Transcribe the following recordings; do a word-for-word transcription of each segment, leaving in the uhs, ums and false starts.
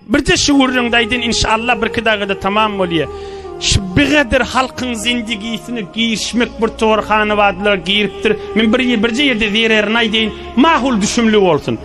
birde şuurun daydın inşallah bir kıdağı da tamam oluyor. Şibbedir halkın zindigisini giyişmek bir torhanı vadılar giyiriptir. Men bir birce yerde verer naydeyin mahul düşümlü olsun.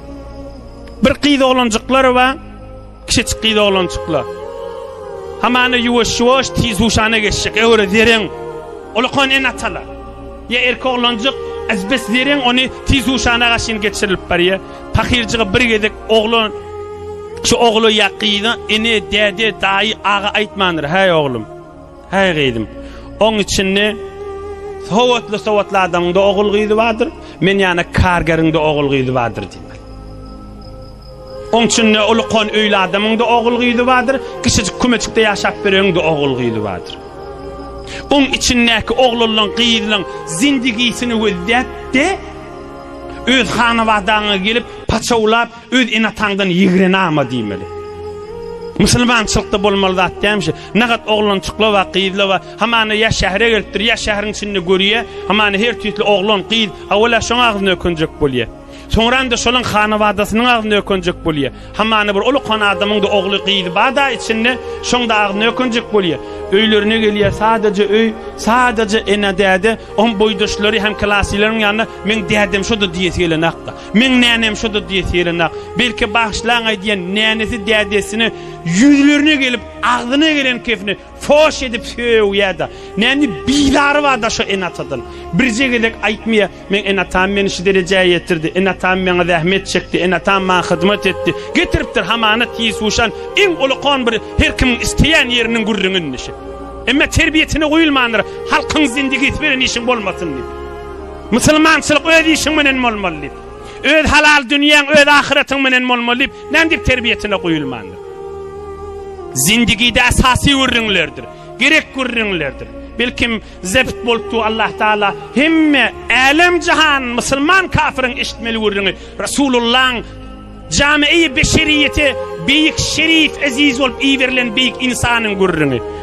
Bir qıyda olancıkları var, kişi qıyda olancıklar. Hamanı yuvaş yuvaş tiz huşana geçecek. Öyle derin. Olukon en atalar. Ya erke olancık azbes derin onu tiz huşana kaşın geçirilip bariye. Pakirciği bir gedek oğlun şu oğlu yakıydı, eni dede dahi ağa aytmanır. Hey oğlum, hey giydim. Onun için ne? Soğutlu soğutlu adamın da oğul giydi vardır. Men yani kargarın da oğul giydi vardır diyeyim. Onun için ne? Olukon öyle adamın da oğul giydi vardır. Kışıcık kümeçikte yaşap verin de oğul giydi vardır. Onun için ne ki oğlunun giydiğinin zindigisini ödette öz hanıvadanı gelip paçavlap öz inatandan yigren ama diymeli. Müslümançılıkta bolmalı da demiş. Nagat oğlun çıkla va qiyidla va hamanı ya şehre gelipdir ya şehrin içinde görüye. Hamanı her türlü oğlun qiyid avvela şoň ağzına ökünjek bolýar. Soňra da şolun hanıwadasynyň ağzına ökünjek bolýar. Hamanı bir ulukon adamyň da oğlu qiyid bada içinde şoň da ağzına ökünjek bolýar. Öýlerine gelýär sadece öý, sadece ene däde on boýdaşlary hem klasilerin ýanyna men dädem şo da diýeseler nakda. Men nänem şo da diýeseler nak. Belki başlaň aýdýan nänesi dädesini yüzlerine gelip ağzına gelen kefini foş edip söýýärdi. Näni biýlary var da şo enatadan. Birje gedek aýtmaya men enatam meni şu derejeye ýetirdi. Enatam meni zähmet çekdi. Enatam meni hyzmat etdi. Getiripdir hamana tiýis uşan iň ulukon bir her kim isteýän ýeriniň gurrüňün nişi. Emme terbiyetine koyulmandır. Halkın zindigisi veren işin bolmasın deyip. Müslümançılık öz işin menen bolmaly deyip. Öz halal dünýäň, öz ahiretin menen bolmaly deyip. Näme terbiyetine koyulmandır. Zindigide esasy urrüňlerdir. Gerek urrüňlerdir. Belkim zebt boltu Allah Taala hemme alem cihan Müslüman kafirin işitmeli urrüňi. Resulullah'ın cami-i beşeriyeti büyük şerif aziz olup iyi verilen büyük insanın gurrüňi.